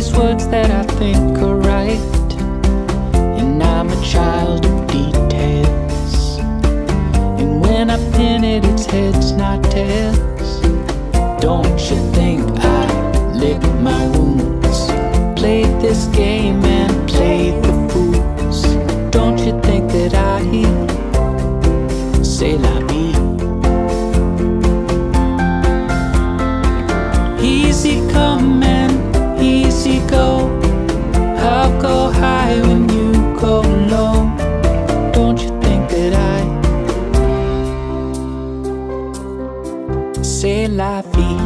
these words that I think are right, and I'm a child of details. And when I pin it, it's heads, not tails. Don't you think I lick my wounds? Played this game and played the fools. Don't you think that I say la vie? Easy come and easy go. I'll go high when you go low. Don't you think that I say la vie?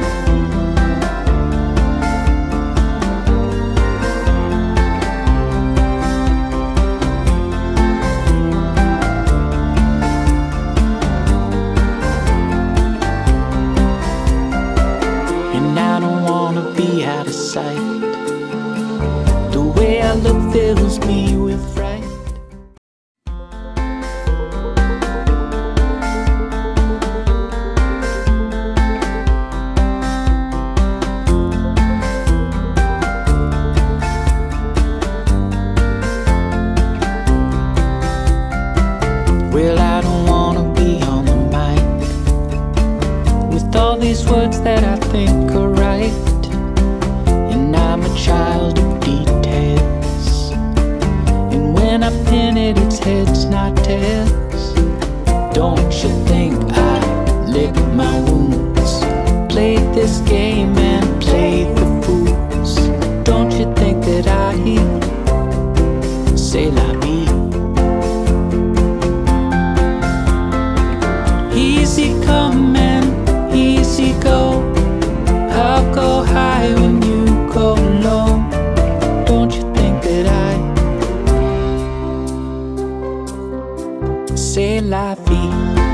Out of sight, the way I look fills me with fright. Well, I don't wanna be on the mic with all these words that I think are right. I'm a child of details, and when I pin it, it's heads, not tails. Don't you think I lick my wounds? Played this game and played the fools. Don't you think that I say la vie? Easy come and easy go. I'll go high when you go low. Don't you think that I say la vie?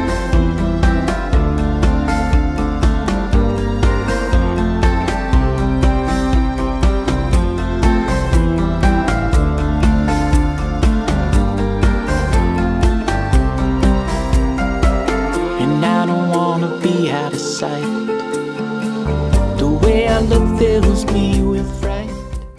And I don't wanna be out of sight. The way I look fills me with fright.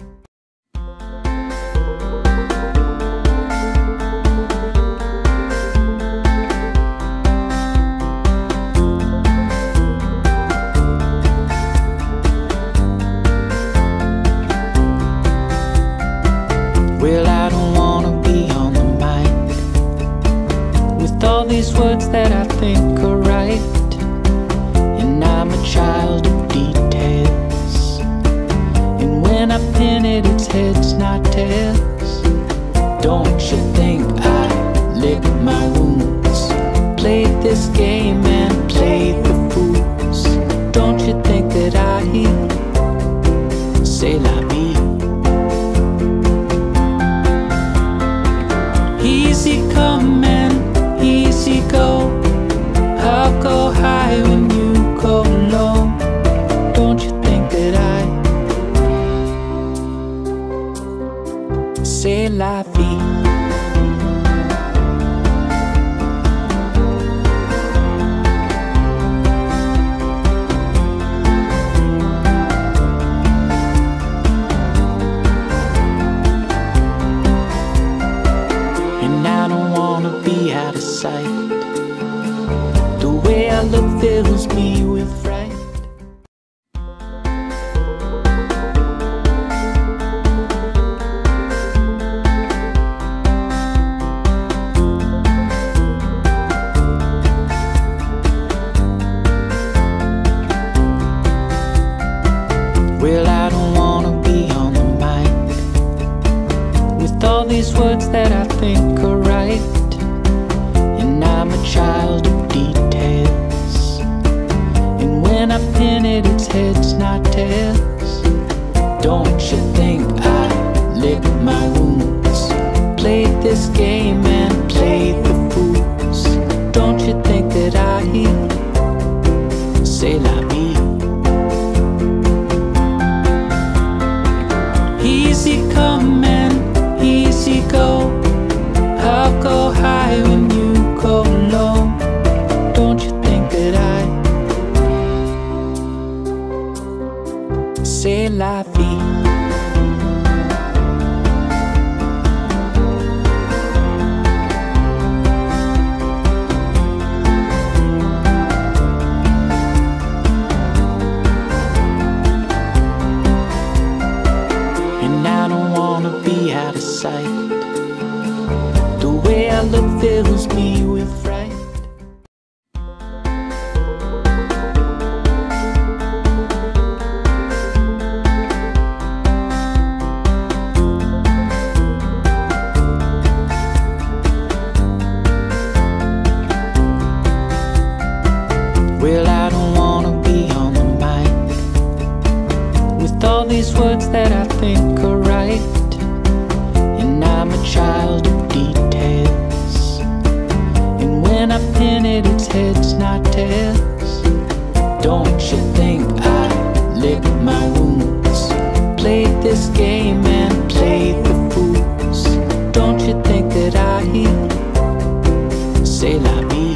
Well, I don't wanna be on the mic with all these words that I think are right, and I'm a child of details. And when I pin it, it's heads, not tails. Don't you think I lick my wounds? Played this game and played the fools. Don't you think that I say la vie? Easy come and easy go. I'll go high when you go low. Don't you think that I say la vie? And I don't wanna be out of sight. The way I look fills me with fright. Well, I don't wanna be on the mic with all these words that I think are right, and I'm a child of details. And when I pin it, it's heads, not tails. Don't you think I lick my wounds? Played this game and played the fools. Don't you think that I say la vie? Easy come and easy go. I'll go high when you go low. Don't you think that I say la vie? Well, I don't wanna be on the mic with all these words that I think are right, and I'm a child of details, and when I pin it, it's heads, not tails. Don't you think I lick my wounds, played this game and played the fools? Don't you think that I say la vie?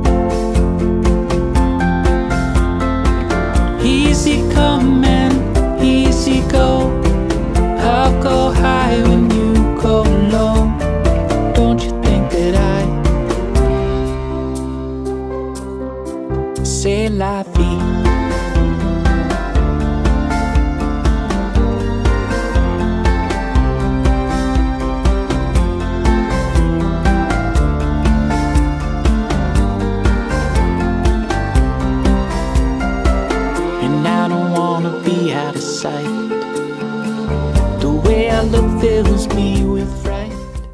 Easy come and easy go, I'll go high when you go low. Don't you think that I say la vie? Out of sight, the way I look fills me with fright.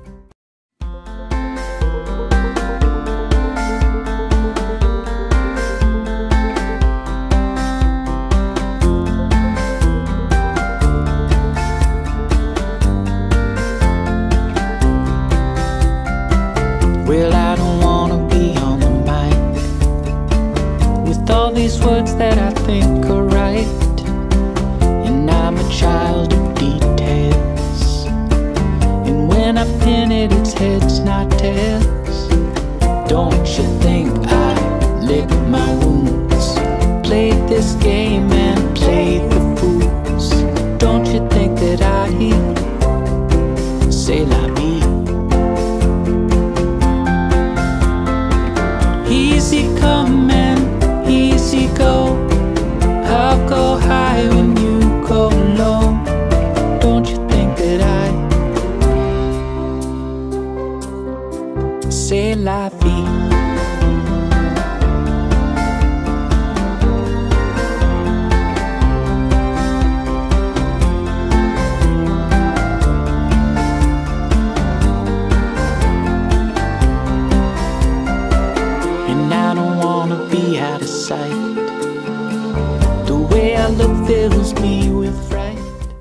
Well, I don't wanna be on the mic with all these words that I think are right, and I'm a child of details, and when I pin it, it's heads, not tails. Don't you think I lick my wounds, played this game and played the fools? Don't you think that I say la vie? Easy come and easy go, I'll go high when you go low. Don't you think that I say la vie? And I don't wanna be out of sight, the way I look fills me with fright.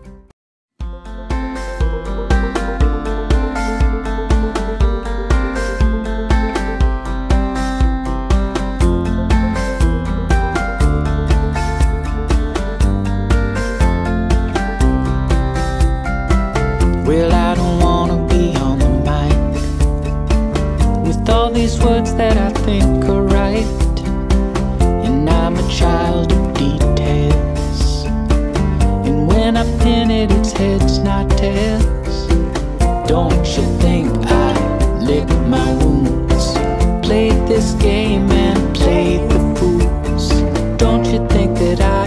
Well, I don't wanna be on the mic with all these words that I think are right, and I'm a child of details, and when I pin it, it's heads, not tails. Don't you think I lick my wounds, played this game and played the fools? Don't you think that I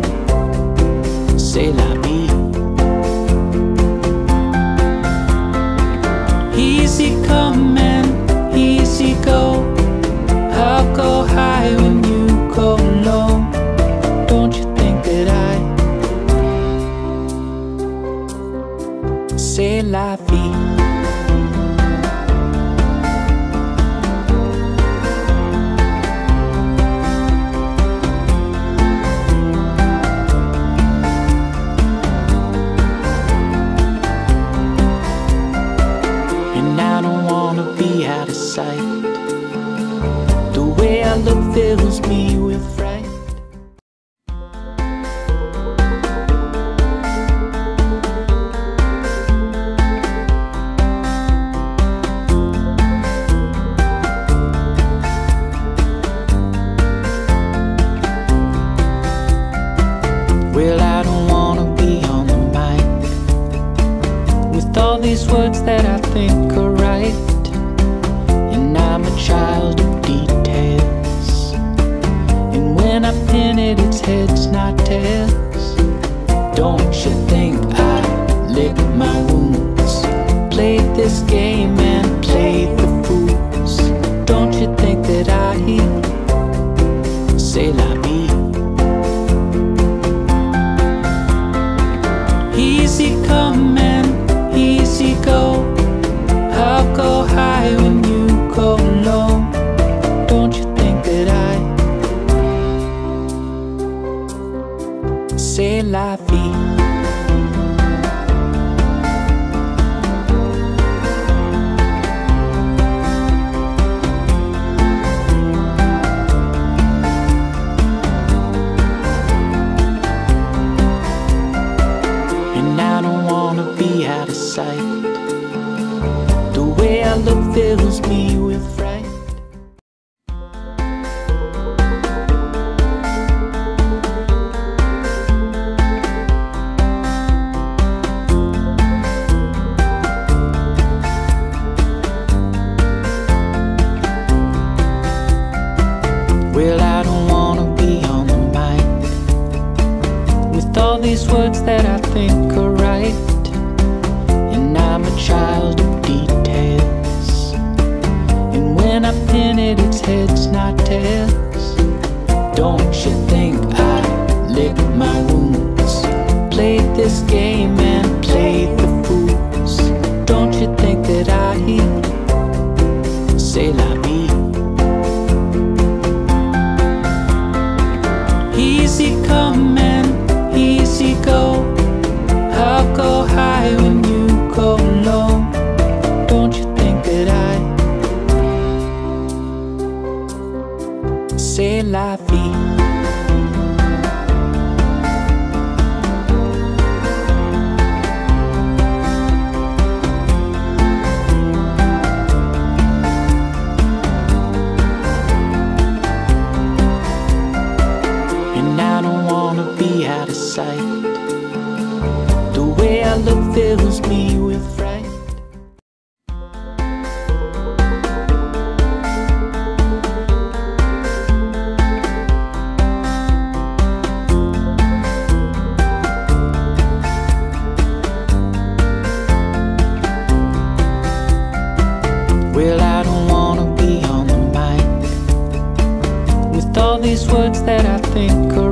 say la vie? Easy come and easy go, I'll go high when you go low. Don't you think that I say la vie? And I don't wanna be out of sight, the way I look fills me with fright. Well, I don't wanna be on the mic with all these words that I think are right, and I'm a child of details, and when I pin it, it's heads, not tails. Don't you think I lick my wounds, played this game and played the fools? Don't you think that I say la vie? Easy come and easy go, I'll go high when you go low. Don't you think that I C'est la vie. Be out of sight. The way I look fills me with fright. Well, I don't wanna be on the mic with all these words that I think are right. I'm a child of details, and when I pin it, it's heads, not tails. Don't you think I lick my wounds, played this game and played the fools? Don't you think that I say la vie? Easy come and easy go. I'll go high when you go low. Don't you think that I say la vie? And I don't wanna be out of sight. The way I look fills me with fright. Well, I don't wanna be on the mic with all these words that I think are